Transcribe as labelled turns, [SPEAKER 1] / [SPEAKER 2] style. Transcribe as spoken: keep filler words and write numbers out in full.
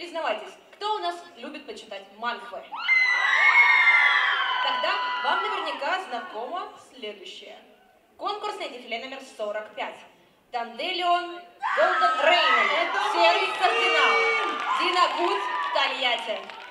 [SPEAKER 1] признавайтесь, кто у нас любит почитать манхвы? Тогда вам наверняка знакомо следующее. Конкурсное дефиле номер сорок пять. Данделион Голденрейнольд, Серый Кардинал, Динагуд, Тольятти.